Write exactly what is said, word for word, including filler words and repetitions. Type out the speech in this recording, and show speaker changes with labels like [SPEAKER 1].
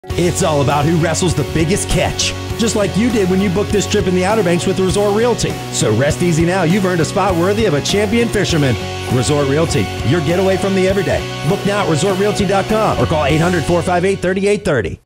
[SPEAKER 1] It's all about who wrestles the biggest catch, just like you did when you booked this trip in the Outer Banks with Resort Realty. So rest easy now. You've earned a spot worthy of a champion fisherman. Resort Realty, your getaway from the everyday. Book now at resort realty dot com or call eight hundred, four five eight, three eight three zero.